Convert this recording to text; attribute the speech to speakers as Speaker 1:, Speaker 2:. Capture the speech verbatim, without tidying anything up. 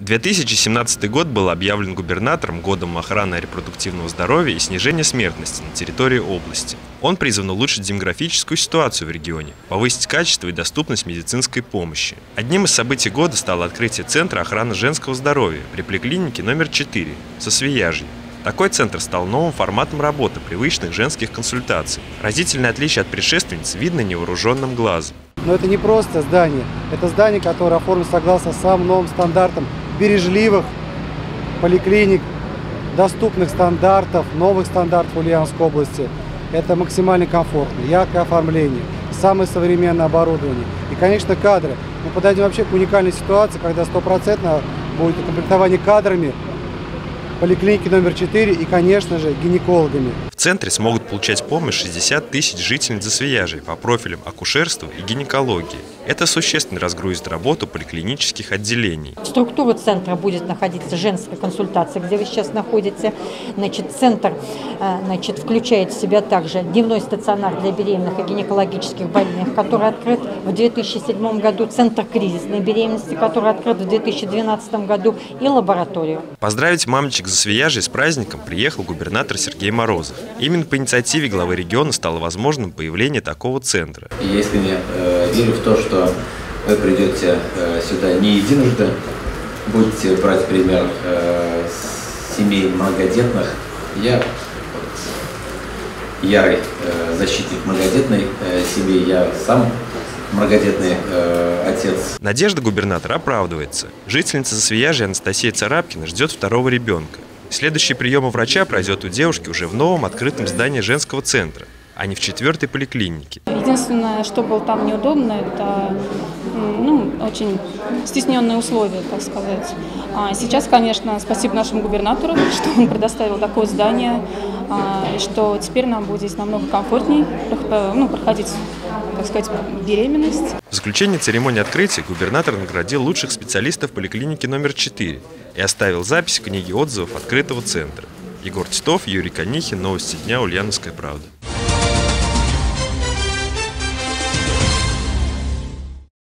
Speaker 1: две тысячи семнадцатый год был объявлен губернатором годом охраны репродуктивного здоровья и снижения смертности на территории области. Он призван улучшить демографическую ситуацию в регионе, повысить качество и доступность медицинской помощи. Одним из событий года стало открытие Центра охраны женского здоровья при поликлинике номер четыре со Свияжьем. Такой центр стал новым форматом работы привычных женских консультаций. Разительное отличие от предшественниц видно невооруженным глазом.
Speaker 2: Но это не просто здание, это здание, которое оформлено согласно самым новым стандартам бережливых поликлиник, доступных стандартов, новых стандартов в Ульяновской области. Это максимально комфортно, яркое оформление, самое современное оборудование и, конечно, кадры. Мы подойдем вообще к уникальной ситуации, когда стопроцентно будет укомплектование кадрами поликлиники номер четыре и, конечно же, гинекологами.
Speaker 1: В центре смогут получать помощь шестьдесят тысяч жительниц Засвияжья по профилям акушерства и гинекологии. Это существенно разгрузит работу поликлинических отделений.
Speaker 3: В структуру центра будет находиться женская консультация, где вы сейчас находитесь. Значит, центр значит, включает в себя также дневной стационар для беременных и гинекологических больных, который открыт в две тысячи седьмом году, центр кризисной беременности, который открыт в две тысячи двенадцатом году, и лабораторию.
Speaker 1: Поздравить мамочек Засвияжья с праздником приехал губернатор Сергей Морозов. Именно по инициативе главы региона стало возможным появление такого центра.
Speaker 4: Я искренне э, верю в то, что вы придете э, сюда не единожды, будете брать пример э, с семей многодетных. Я вот, ярый э, защитник многодетной э, семьи, я сам многодетный э, отец.
Speaker 1: Надежда губернатора оправдывается. Жительница Засвияжья Анастасия Царапкина ждет второго ребенка. Следующий прием у врача пройдет у девушки уже в новом открытом здании женского центра, а не в четвертой поликлинике.
Speaker 5: Единственное, что было там неудобно, это ну, очень стесненные условия, так сказать. А сейчас, конечно, спасибо нашему губернатору, что он предоставил такое здание, и что теперь нам будет здесь намного комфортнее ну, проходить, так сказать, беременность.
Speaker 1: В заключение церемонии открытия губернатор наградил лучших специалистов поликлиники номер четыре и оставил запись в книге отзывов открытого центра. Егор Титов, Юрий Конихин. Новости дня. Ульяновская правда.